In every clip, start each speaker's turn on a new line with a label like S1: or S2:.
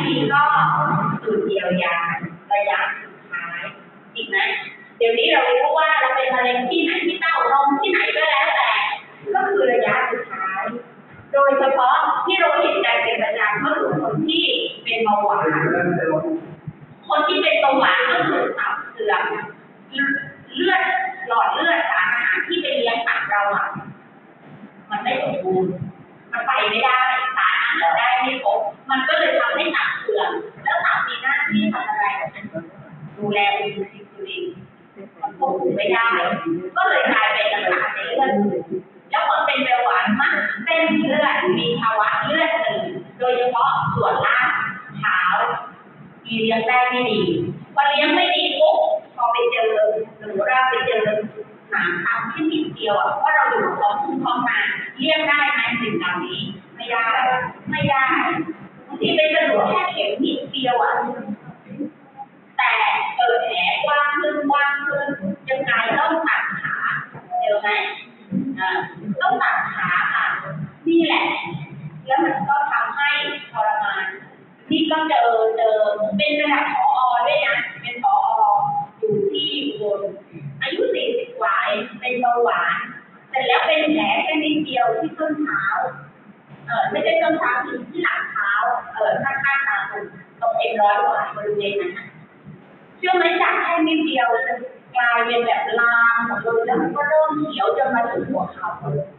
S1: ทีก็สูตรเยียวยาระยะสุดท้ายจริงไหมเดี๋ยวนี้เรารู้ว่าเราเป็นมะเร็งที่ไหนที่เต้านมที่ไหนก็แล้วแต่ก็คือระยะสุดท้ายโดยเฉพาะที่เราเห็นใจเป็นประจำก็คือคนที่เป็นเบาหวานคนที่เป็นเบาหวานก็คือตับเสื่อมเลือดหลอดเลือดสารอาหารที่ไปเลี้ยงตับเราอ่ะมันไม่สมบูรณ์มันไปไม่ได้สารอาหารได้ไม่ครบมันก็เลยทำให้ตับเสื่อมแล้วตับมีหน้าที่ทำอะไรดูแลอินซูลินมันควบคุมไม่ได้ก็เลยกลายเป็นปัญหาในเลือดแล้วคนเป็นเบาหวานมากเส้นเลือดมีภาวะเลือดตื่นโดยเฉพาะส่วนล่างเท้าเลี้ยงได้ไม่ดีพอเลี้ยงไม่ดีปุ๊บพอไปเจอหรือว่าไปเจอหนาทางที่นิดเดียวอ่ะว่าเราอยู่ของคุ้มครองมาเลี่ยงได้ไหมสิ่งเหล่านี้ไม่ได้บางทีไปกระโดดแค่เข็มนิดเดียวอ่ะแต่เกิดแผลกว้างขึ้นยังไงต้องตัดขาเดี๋ยวไหมต้องตัดขาค่ะนี่แหละแล้วมันก็ทำให้ทรมานนี่ก็เจอเป็นระดับผอ.ด้วยนะเป็นผอ.อยู่ที่บนอายุ40 กว่าเป็นเบาหวานเสร็จแล้วเป็นแผลแค่นิดเดียวที่ต้นเท้าไม่ใช่ต้นเท้าที่หลังเท้าข้างๆตาตรงเอ็นร้อยกว่าบริเวณนั้นเชื่อไหมจากแค่นิดเดียวกลายเป็นแบบลามหมดเลยแล้วมันก็เริ่มเขียวจนมาถึงหัวเข่า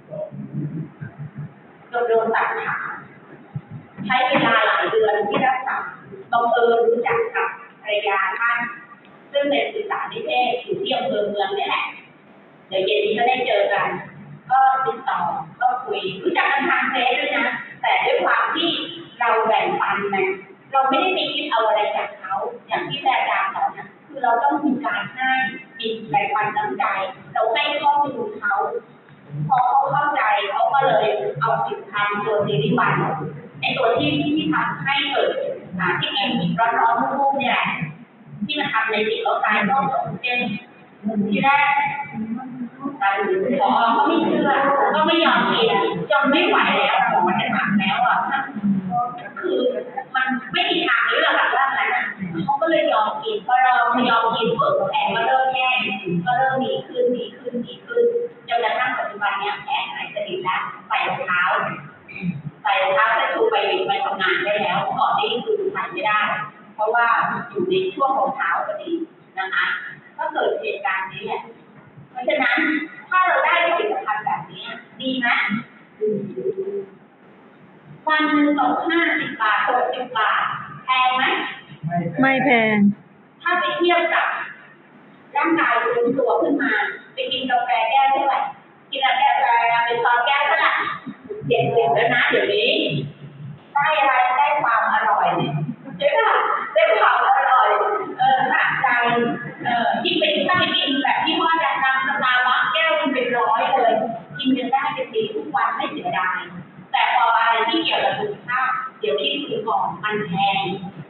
S1: โดนตัดขาใช้เวลาหลายเดือนที่รักษาบังเอิญรู้จักกับภรรยาท่านซึ่งเป็นศึกษานิเทศอยู่ที่อำเภอเมืองนี่แหละเดี๋ยวเย็นนี้ก็ได้เจอกันก็ติดต่อก็คุยรู้จักกันทางเฟซด้วยนะแต่ด้วยความที่เราแบ่งปันนะเราไม่ได้ไปคิดเอาอะไรจากเขาอย่างที่อาจารย์สอนนะคือเราต้องมีการให้มีแบ่งปันน้ำใจเราให้ข้อมูลเขาพอเขาเข้าใจเขาก็เลยเอาผลิตภัณฑ์ตัวซีรีส์วันไอตัวที่ทำให้เกิดที่กินร้อนๆรุ่มๆเนี่ยที่มันทำในจิตเราตายต้องเป็นที่แรกหมอก็ไม่เชื่อก็ไม่ยอมกินจนไม่ไหวแล้วหมอจะถามแล้วอ่ะคือมันไม่มีทางเลือกแบบว่านั้นเขาก็เลยยอมกินพอเรายอมกินปุ๊บแผลก็เริ่มแย่ก็เริ่มดีขึ้นจนกระทั่งปัจจุบันเนี่ยแผลหายสนิทแล้วใส่รองเท้าจะชูไปทำงานได้แล้วก่อนนี้คือใส่ไม่ได้เพราะว่าอยู่ในช่วงของเท้าพอดีนะคะก็เกิดเหตุการณ์นี้แหละเพราะฉะนั้นถ้าเราได้ผลิตภัณฑ์แบบนี้ดีไหมวันหนึ่งตก50 บาท60 บาทแพงไหม
S2: ไม่แพง
S1: ถ้าไปเทียบกับร่างกายฟื้นตัวขึ้นมาไปกินกาแฟแก้วเท่าไหร่กินกาแฟเป็นซองแก้วเท่าไหร่70แล้วนะเดี๋ยวนี้ได้อะไรได้ความอร่อยใช่ป่ะได้ความอร่อยสะใจยิ่งไปถ้าไปกินแบบที่ว่าดังๆสตาร์บัคแก้วเป็น100เลยกินกันได้เป็นปีทุกวันไม่เสียดายแต่พออะไรที่เกี่ยวกับสุขภาพเดี๋ยวคิดถึงก่อนมันแพง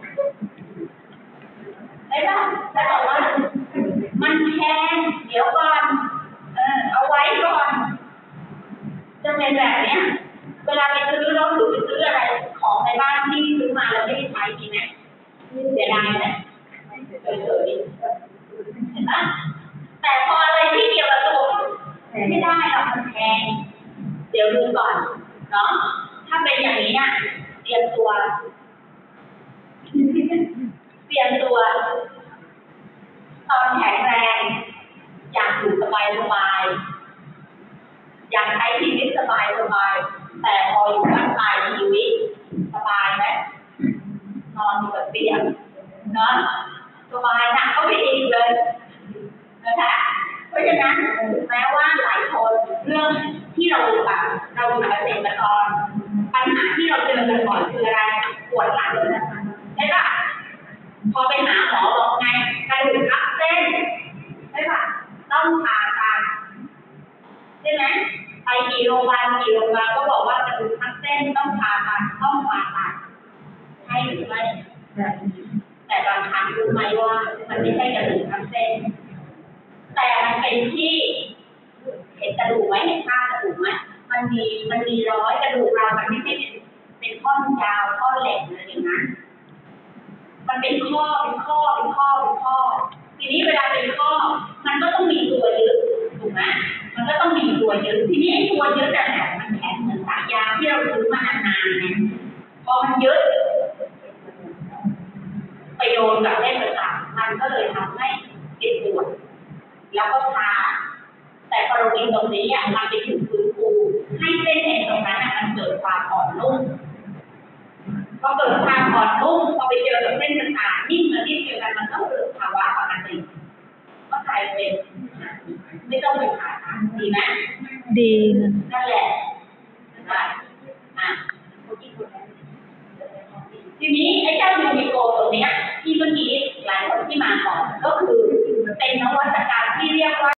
S1: ได้ป่ะแล้วบอกว่ามันแพงเดี๋ยวก่อนเอาไว้ก่อนจะเป็นแบบเนี้ยเวลาไปซื้อรถหรือไปซื้ออะไรของในบ้านที่ซื้อมาแล้วไม่ได้ใช้จริงไหมเสียดายไหมเฉยๆเห็นไหมแต่พออะไรที่เกี่ยวกับตัวไม่ได้หรอกมันแพงเดี๋ยวดูก่อนเนาะถ้าเป็นอย่างนี้เนี่ยเตรียมตัวตอนแข็งแรงอยากอยู่สบายอยากใช้ชีวิตสบายแต่พออยู่บ้านปลายชีวิตสบายไหมนอนอยู่กับเตียงเนาะสบายหนักเข้าไปอีกเลยนะคะเพราะฉะนั้นแม้ว่าหลายคนเรื่องที่เราอยู่เกษตรกรปัญหาที่เราเจอกันบ่อยคืออะไรปวดหลังใช่ป่ะพอไปหาหมอบอกไงกระดูกทับเส้นใช่ป่ะต้องผ่าตัดใช่ไหมไปกี่โรงพยาบาลก็บอกว่ากระดูกทับเส้นต้องผ่าตัดใช่หรือไม่แต่บางครั้งรู้ไหมว่ามันไม่ใช่กระดูกทับเส้นแต่มันเป็นที่เห็นกระดูกไหมเห็นค่ากระดูกไหมมันมีร้อยกระดูกเรามันไม่ใช่เป็นท่อนยาวท่อนเหล็กอะไรอย่างนั้นเป็นข้อทีนี้เวลาเป็นข้อมันก็ต้องมีตัวยึดถูกไหมมันก็ต้องมีตัวยึดทีนี้ไอ้ตัวยึดแต่มันแข็งเหมือนสายยางที่เราซื้อมานานๆเนี่ยพอมันยึดไปโดนกับเส้นประสาทมันก็เลยทำให้เจ็บปวดแล้วก็ชาแต่กรณีตรงนี้มันไปถึงฟื้นฟูให้เส้นเอ็นตรงนั้นมันเกิดความอ่อนนุ่มพอเกิดความอ่อนนุ่มพอไปเจอกับเส้นประสาทนิ่มและนิ่มเดียวกันมันก็เกิดภาวะปกติก็กลายเป็นไม่ต้องไปผ่าตัดดีไหม
S2: ดี
S1: นั่นแหละได้ทีนี้ไอ้เจ้ายูนิโกตัวเนี้ยที่เมื่อกี้หลายคนที่มาก่อนก็คือเป็นนวัตกรรมที่เรียกว่า